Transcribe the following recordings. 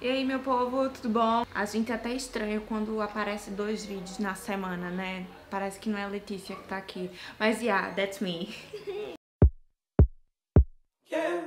E aí, meu povo, tudo bom? A gente é até estranho quando aparece 2 vídeos na semana, né? Parece que não é a Letícia que tá aqui. Mas yeah, that's me. Yeah.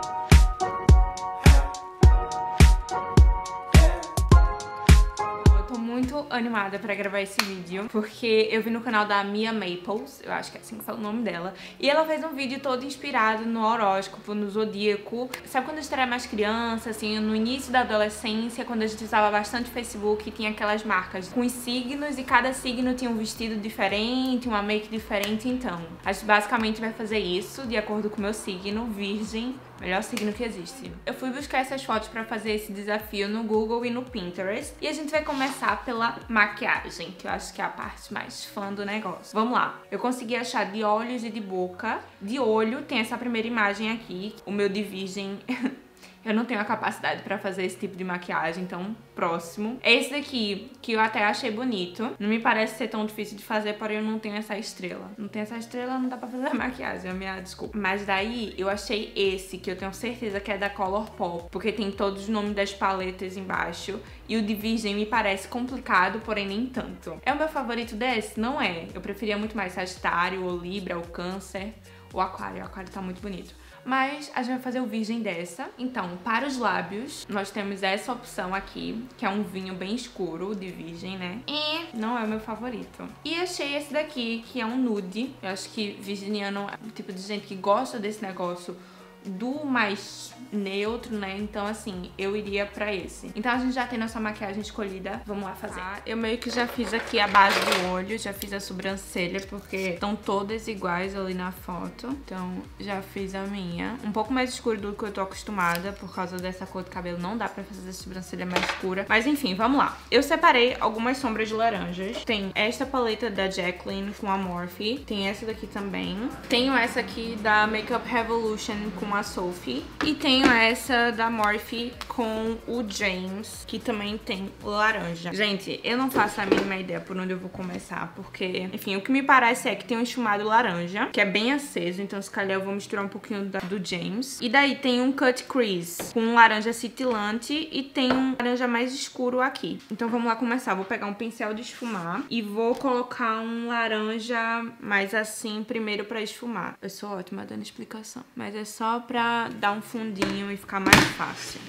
Muito animada pra gravar esse vídeo, porque eu vi no canal da Mia Maples, eu acho que é assim que fala o nome dela, e ela fez um vídeo todo inspirado no horóscopo, no zodíaco. Sabe quando a gente era mais criança, assim, no início da adolescência, quando a gente usava bastante Facebook, tinha aquelas marcas com os signos, e cada signo tinha um vestido diferente, uma make diferente. Então, a gente basicamente vai fazer isso de acordo com o meu signo, Virgem, melhor signo que existe. Eu fui buscar essas fotos pra fazer esse desafio no Google e no Pinterest, e a gente vai começar pela maquiagem, que eu acho que é a parte mais fã do negócio. Vamos lá. Eu consegui achar de olhos e de boca. De olho tem essa primeira imagem aqui, o meu de virgem. Eu não tenho a capacidade pra fazer esse tipo de maquiagem, então próximo. Esse daqui, que eu até achei bonito. Não me parece ser tão difícil de fazer, porém eu não tenho essa estrela. Não tenho essa estrela, não dá pra fazer a maquiagem, é a minha desculpa. Mas daí eu achei esse, que eu tenho certeza que é da Colourpop, porque tem todos os nomes das paletas embaixo. E o de virgem me parece complicado, porém nem tanto. É o meu favorito desse? Não é. Eu preferia muito mais Sagitário, ou Libra, ou Câncer, ou Aquário. O Aquário tá muito bonito. Mas a gente vai fazer o virgem dessa. Então, para os lábios, nós temos essa opção aqui, que é um vinho bem escuro, de virgem, né? E não é o meu favorito. E achei esse daqui, que é um nude. Eu acho que virginiano é o tipo de gente que gosta desse negócio do mais neutro, né? Então, assim, eu iria pra esse. Então, a gente já tem nossa maquiagem escolhida. Vamos lá fazer. Eu meio que já fiz aqui a base do olho, já fiz a sobrancelha, porque estão todas iguais ali na foto. Então, já fiz a minha. Um pouco mais escuro do que eu tô acostumada, por causa dessa cor de cabelo. Não dá pra fazer a sobrancelha mais escura. Mas, enfim, vamos lá. Eu separei algumas sombras de laranjas. Tem esta paleta da Jaclyn com a Morphe. Tem essa daqui também. Tenho essa aqui da Makeup Revolution com a Sophie. E tenho essa da Morphe com o James, que também tem laranja. Gente, eu não faço a mínima ideia por onde eu vou começar, porque, enfim, o que me parece é que tem um esfumado laranja, que é bem aceso, então se calhar eu vou misturar um pouquinho do James. E daí tem um cut crease com um laranja cintilante e tem um laranja mais escuro aqui. Então vamos lá começar. Vou pegar um pincel de esfumar e vou colocar um laranja mais assim primeiro pra esfumar. Eu sou ótima dando explicação, mas é só pra dar um fundinho e ficar mais fácil.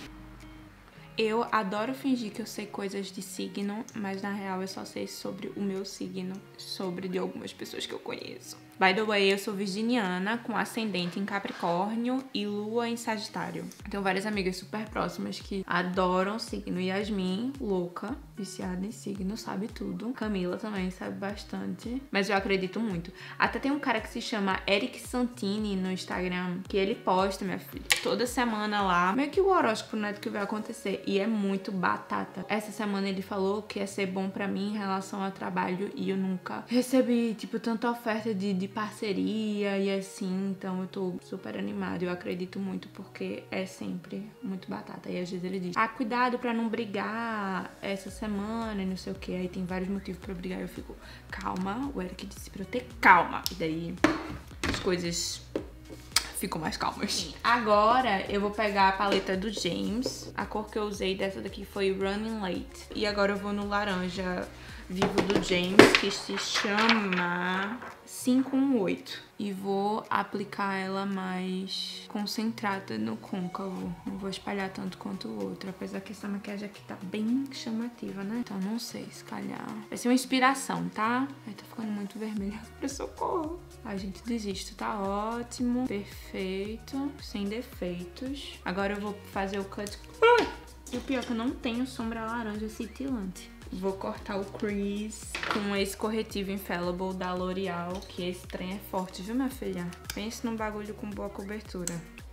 Eu adoro fingir que eu sei coisas de signo, mas na real eu só sei sobre o meu signo, sobre de algumas pessoas que eu conheço. By the way, eu sou virginiana, com ascendente em Capricórnio e lua em Sagitário. Tenho várias amigas super próximas que adoram signo. Yasmin, louca, viciada em signo, sabe tudo. Camila também sabe bastante, mas eu acredito muito. Até tem um cara que se chama Eric Santini no Instagram, que ele posta, minha filha, toda semana lá, meio que o horóscopo, né, do que vai acontecer. E é muito batata. Essa semana ele falou que ia ser bom pra mim em relação ao trabalho e eu nunca recebi, tipo, tanta oferta de parceria e assim, então eu tô super animada. Eu acredito muito porque é sempre muito batata. E às vezes ele diz, ah, cuidado pra não brigar essa semana e não sei o que. Aí tem vários motivos pra brigar e eu fico, calma, o Eric disse pra eu ter calma. E daí as coisas ficam mais calmas. Agora eu vou pegar a paleta do James. A cor que eu usei dessa daqui foi Running Late. E agora eu vou no laranja vivo do James, que se chama 518. E vou aplicar ela mais concentrada no côncavo. Não vou espalhar tanto quanto o outro. Apesar que essa maquiagem aqui tá bem chamativa, né? Então não sei, se calhar vai ser uma inspiração, tá? Ai, tá ficando muito vermelha. Pra socorro. Ai, gente, desisto. Tá ótimo. Perfeito. Sem defeitos. Agora eu vou fazer o cut. E o pior é que eu não tenho sombra laranja cintilante. Vou cortar o crease com esse corretivo Infallible da L'Oreal, que esse trem é forte, viu, minha filha? Pense num bagulho com boa cobertura.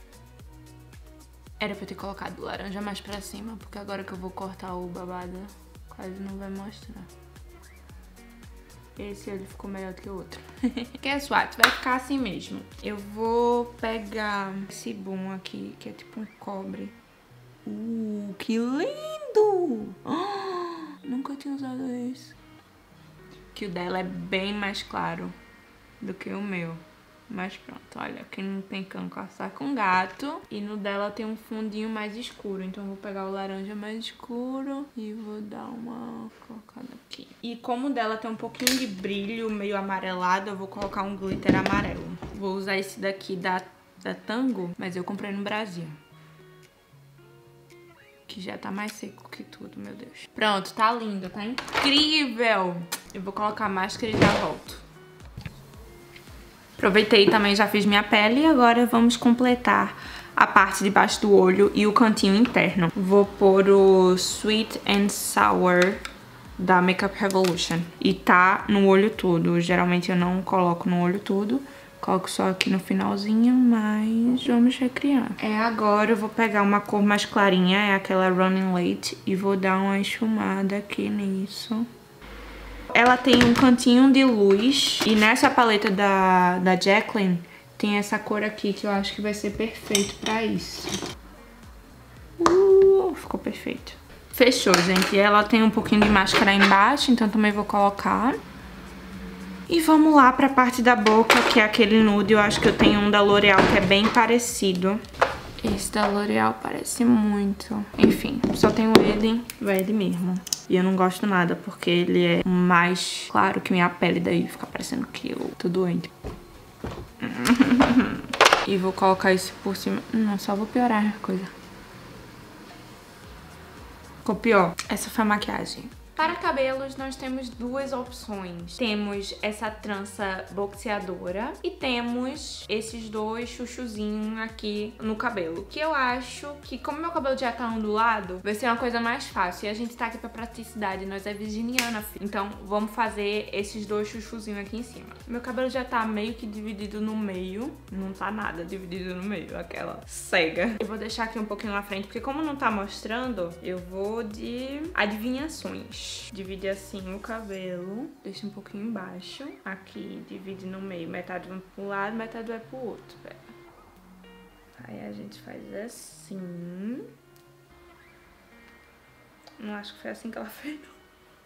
Era pra eu ter colocado laranja mais pra cima, porque agora que eu vou cortar o babado, quase não vai mostrar. Esse olho ficou melhor do que o outro. Guess what? Vai ficar assim mesmo. Eu vou pegar esse boom aqui, que é tipo um cobre. Que lindo! Nunca tinha usado isso. Que o dela é bem mais claro do que o meu. Mas pronto, olha, aqui não tem cão caçar com gato. E no dela tem um fundinho mais escuro. Então eu vou pegar o laranja mais escuro e vou dar uma colocada aqui. E como o dela tem um pouquinho de brilho, meio amarelado, eu vou colocar um glitter amarelo. Vou usar esse daqui da Tango, mas eu comprei no Brasil. Que já tá mais seco que tudo, meu Deus. Pronto, tá lindo, tá incrível. Eu vou colocar a máscara e já volto. Aproveitei também, já fiz minha pele e agora vamos completar a parte de baixo do olho e o cantinho interno. Vou pôr o Sweet and Sour da Makeup Revolution. E tá no olho todo. Geralmente eu não coloco no olho todo. Coloco só aqui no finalzinho, mas vamos recriar. Agora eu vou pegar uma cor mais clarinha, é aquela Running Late, e vou dar uma esfumada aqui nisso. Ela tem um cantinho de luz, e nessa paleta da Jaclyn tem essa cor aqui que eu acho que vai ser perfeito pra isso. Ficou perfeito. Fechou, gente. Ela tem um pouquinho de máscara embaixo, então também vou colocar. E vamos lá pra parte da boca, que é aquele nude. Eu acho que eu tenho um da L'Oreal que é bem parecido. Esse da L'Oreal parece muito. Enfim, só tenho ele mesmo. E eu não gosto nada, porque ele é mais claro que minha pele, daí fica parecendo que eu tô doente. E vou colocar isso por cima. Não, só vou piorar a coisa. Ficou pior. Essa foi a maquiagem. Para cabelos, nós temos duas opções. Temos essa trança boxeadora e temos esses dois chuchuzinhos aqui no cabelo. Que eu acho que, como meu cabelo já tá ondulado, vai ser uma coisa mais fácil. E a gente tá aqui pra praticidade, nós é virginiana, filho. Então, vamos fazer esses dois chuchuzinhos aqui em cima. Meu cabelo já tá meio que dividido no meio. Não tá nada dividido no meio, aquela cega. Eu vou deixar aqui um pouquinho na frente, porque como não tá mostrando, eu vou de adivinhações. Divide assim o cabelo, deixa um pouquinho embaixo. Aqui, divide no meio. Metade vai pro lado, metade vai pro outro. Pera. Aí a gente faz assim. Não acho que foi assim que ela fez, não.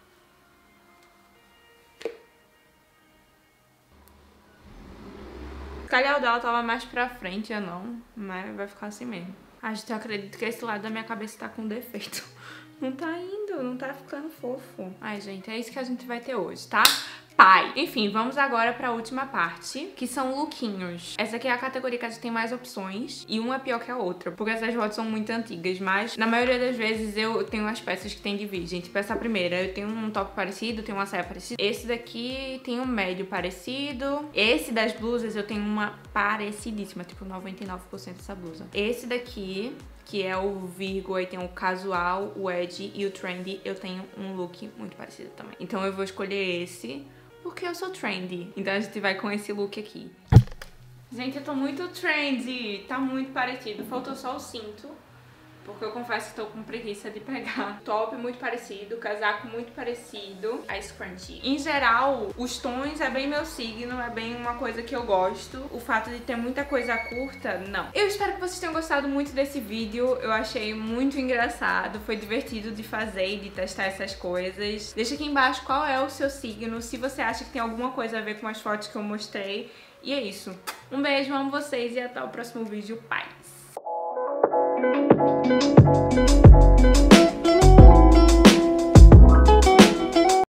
O calhau dela tava mais pra frente, eu não. Mas vai ficar assim mesmo. Ah, gente, eu acredito que esse lado da minha cabeça tá com defeito. Não tá indo, não tá ficando fofo. Ai, gente, é isso que a gente vai ter hoje, tá? Pai. Enfim, vamos agora pra última parte, que são lookinhos. Essa aqui é a categoria que a gente tem mais opções, e uma é pior que a outra, porque essas fotos são muito antigas, mas na maioria das vezes eu tenho as peças que tem de vídeo. Tipo, essa primeira, eu tenho um top parecido, tenho uma saia parecida. Esse daqui tem um médio parecido. Esse das blusas eu tenho uma parecidíssima, tipo 99% dessa blusa. Esse daqui, que é o Virgo, aí tem o casual, o edgy e o trendy, eu tenho um look muito parecido também. Então eu vou escolher esse, porque eu sou trendy. Então a gente vai com esse look aqui. Gente, eu tô muito trendy, tá muito parecido. Faltou só o cinto, porque eu confesso que tô com preguiça de pegar. Top muito parecido, casaco muito parecido, a scrunchie. Em geral, os tons é bem meu signo, é bem uma coisa que eu gosto. O fato de ter muita coisa curta, não. Eu espero que vocês tenham gostado muito desse vídeo. Eu achei muito engraçado, foi divertido de fazer e de testar essas coisas. Deixa aqui embaixo qual é o seu signo, se você acha que tem alguma coisa a ver com as fotos que eu mostrei. E é isso. Um beijo, amo vocês e até o próximo vídeo. Paz!